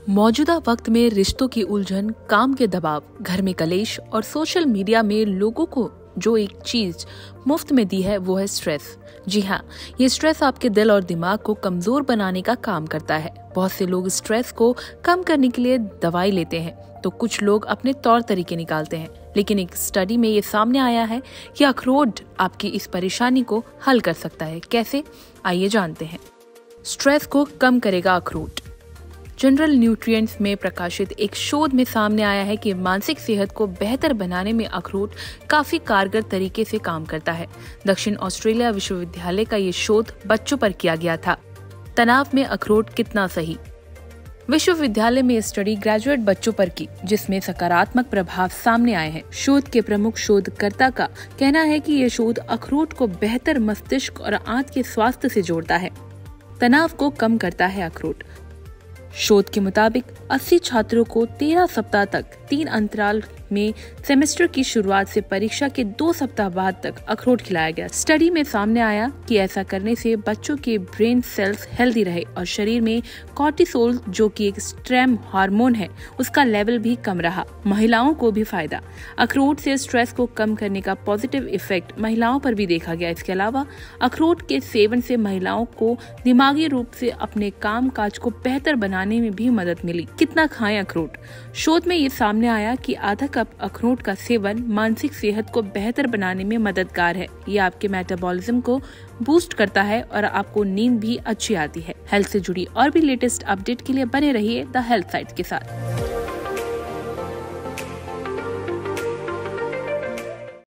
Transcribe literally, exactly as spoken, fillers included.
मौजूदा वक्त में रिश्तों की उलझन, काम के दबाव, घर में कलेश और सोशल मीडिया में लोगों को जो एक चीज मुफ्त में दी है वो है स्ट्रेस। जी हाँ, ये स्ट्रेस आपके दिल और दिमाग को कमजोर बनाने का काम करता है। बहुत से लोग स्ट्रेस को कम करने के लिए दवाई लेते हैं तो कुछ लोग अपने तौर तरीके निकालते हैं, लेकिन एक स्टडी में ये सामने आया है कि अखरोट आपकी इस परेशानी को हल कर सकता है। कैसे, आइए जानते हैं। स्ट्रेस को कम करेगा अखरोट। जनरल न्यूट्रिएंट्स में प्रकाशित एक शोध में सामने आया है कि मानसिक सेहत को बेहतर बनाने में अखरोट काफी कारगर तरीके से काम करता है। दक्षिण ऑस्ट्रेलिया विश्वविद्यालय का ये शोध बच्चों पर किया गया था। तनाव में अखरोट कितना सही। विश्वविद्यालय में स्टडी ग्रेजुएट बच्चों पर की, जिसमें सकारात्मक प्रभाव सामने आए हैं। शोध के प्रमुख शोधकर्ता का कहना है कि ये शोध अखरोट को बेहतर मस्तिष्क और आंत के स्वास्थ्य से जोड़ता है। तनाव को कम करता है अखरोट। शोध के मुताबिक अस्सी छात्रों को तेरह सप्ताह तक तीन अंतराल में सेमेस्टर की शुरुआत से परीक्षा के दो सप्ताह बाद तक अखरोट खिलाया गया। स्टडी में सामने आया कि ऐसा करने से बच्चों के ब्रेन सेल्स हेल्दी रहे और शरीर में कॉर्टिसोल, जो कि एक स्ट्रेस हार्मोन है, उसका लेवल भी कम रहा। महिलाओं को भी फायदा। अखरोट से स्ट्रेस को कम करने का पॉजिटिव इफेक्ट महिलाओं पर भी देखा गया। इसके अलावा अखरोट के सेवन से महिलाओं को दिमागी रूप से अपने काम काज को बेहतर बनाने में भी मदद मिली। कितना खाएं अखरोट। शोध में ये सामने आया कि आधा कप अखरोट का सेवन मानसिक सेहत को बेहतर बनाने में मददगार है। ये आपके मेटाबॉलिज्म को बूस्ट करता है और आपको नींद भी अच्छी आती है। हेल्थ से जुड़ी और भी लेटेस्ट अपडेट के लिए बने रहिए द हेल्थ साइट के साथ।